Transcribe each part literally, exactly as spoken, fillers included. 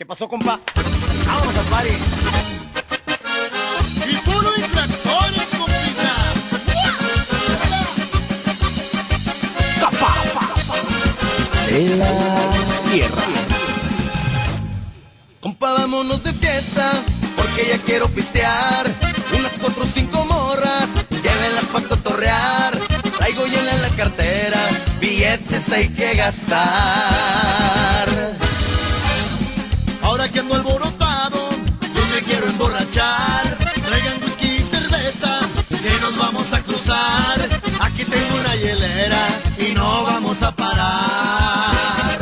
¿Qué pasó, compa? Vámonos al party. Y puro infractores, compita. De la sierra. Compa, vámonos de fiesta, porque ya quiero pistear. Unas cuatro o cinco morras, llévenlas pa' cotorrear. Traigo llena en la cartera, billetes hay que gastar. Ahora que ando alborotado, yo me quiero emborrachar. Traigan whisky y cerveza, que nos vamos a cruzar. Aquí tengo una hielera y no vamos a parar.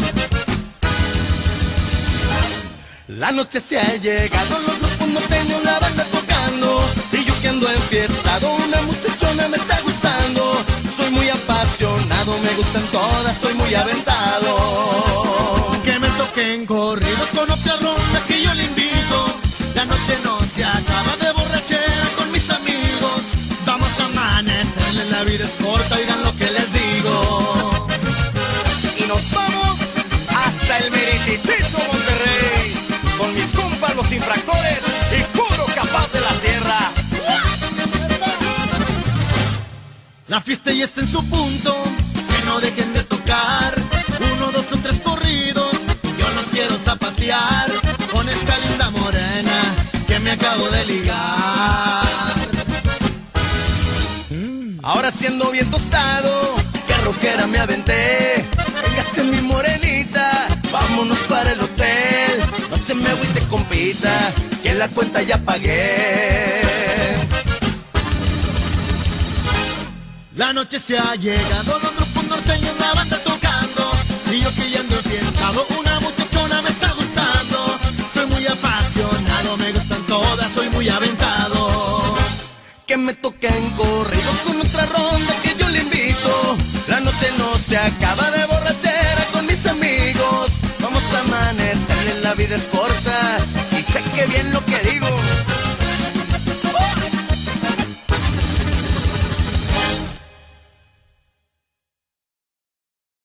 La noche se ha llegado, los grupos no tengo una banda tocando. Y yo que ando enfiestado, una muchachona me está gustando. Soy muy apasionado, me gustan todas, soy muy aventado. Que me toquen corridos con otra ronda que yo le invito. La noche no se acaba de borrachera con mis amigos. Vamos a amanecerle, la vida es corta, oigan lo que les digo. Y nos vamos hasta el merititito Monterrey, con mis compas los infractores y puro capaz de la sierra. La fiesta ya está en su punto, que no dejen de tocar. Uno, dos o tres corridos, yo los quiero zapatear. Con esta linda morena que me acabo de ligar. Ahora siendo bien tostado, que rockera me aventé. Véngase mi morenita, vámonos para el hotel. No se me agüite, compita, que la cuenta ya pagué. La noche se ha llegado, los grupos norteños, la banda tocando. Y yo que ya ando enfiestado, una muchachona me está gustando. Soy muy apasionado, me gustan todas, soy muy aventado. Que me toquen corridos con otra ronda que yo le invito. La noche no se acaba de borrachera con mis amigos. Vamos a amanecerle, la vida es corta y cheque bien lo que